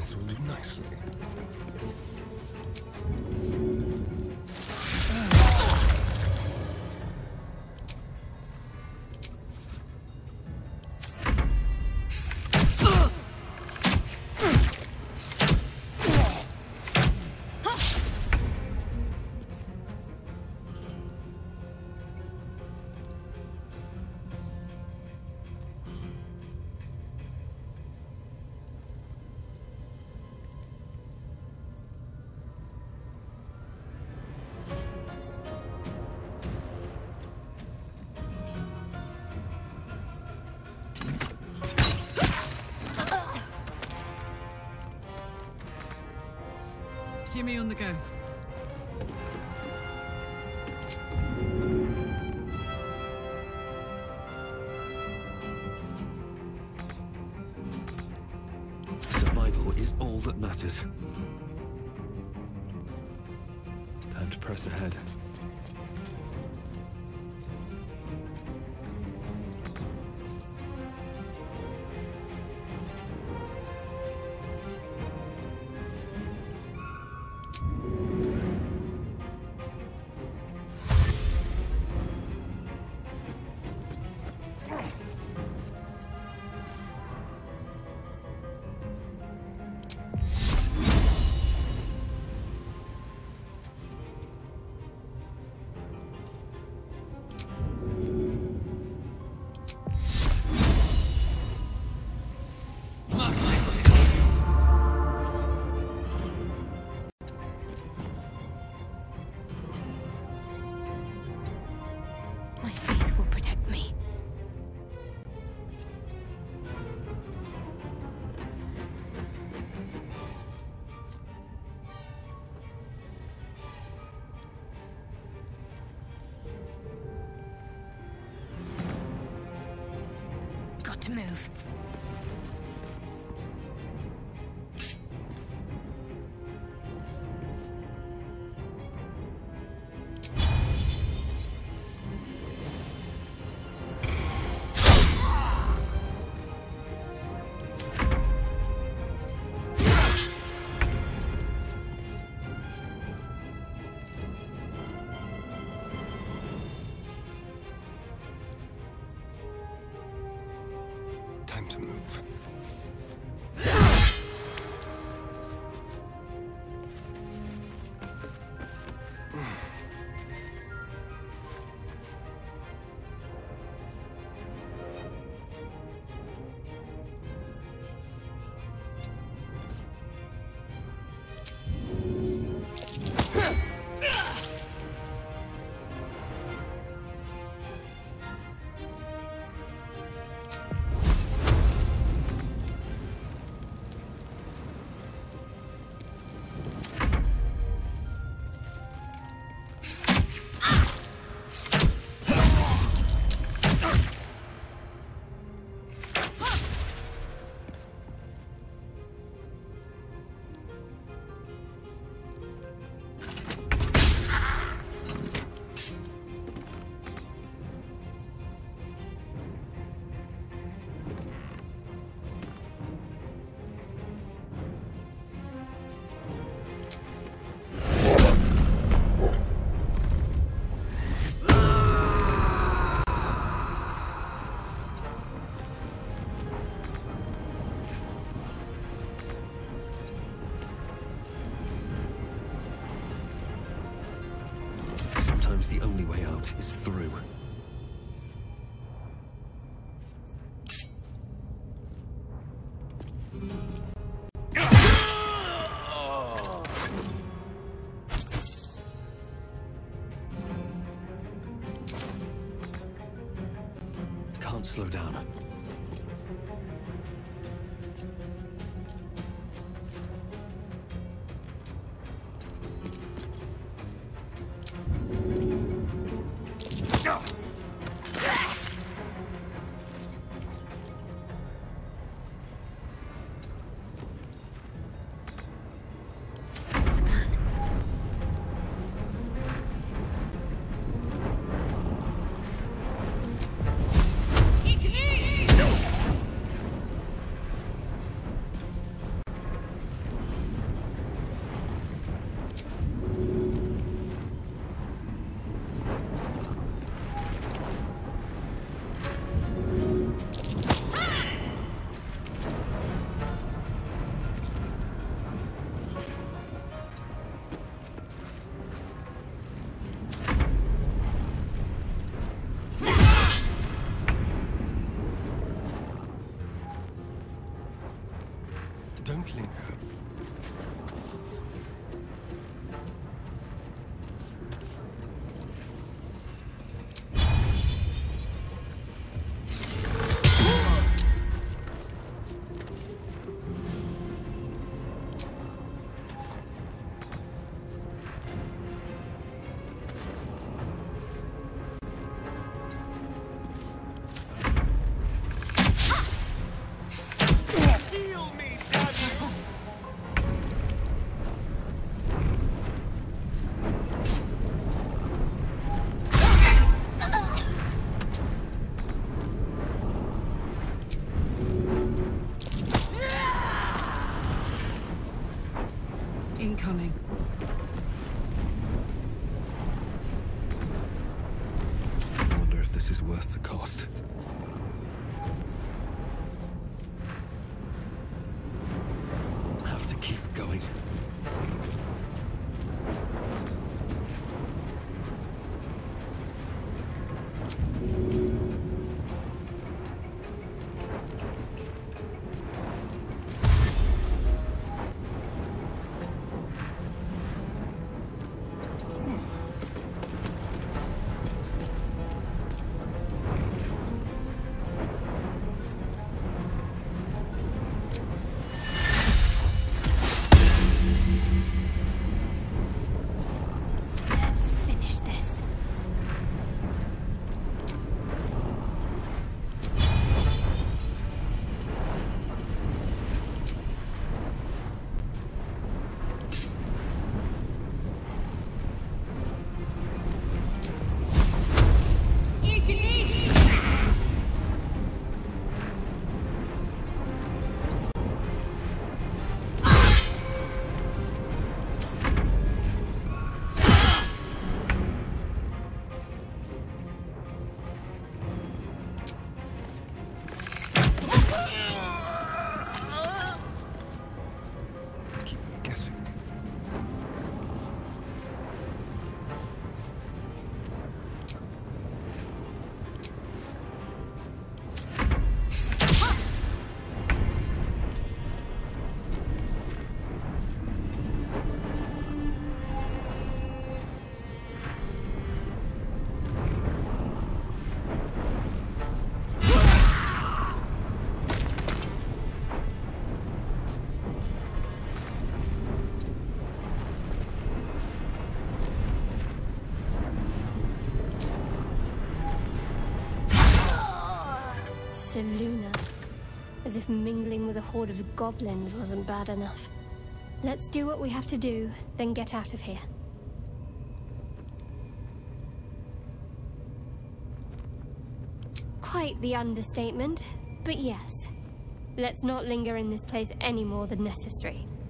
This will do nicely. Jimmy on the go. Survival is all that matters. Time to press ahead. My faith will protect me. Got to move. Time to move. Sometimes the only way out is through. Can't slow down. Ignis! Don't linger. Incoming. I wonder if this is worth the cost. Have to keep going. Let's finish this. Keep them guessing. Selûne. As if mingling with a horde of goblins wasn't bad enough. Let's do what we have to do, then get out of here. Quite the understatement, but yes. Let's not linger in this place any more than necessary.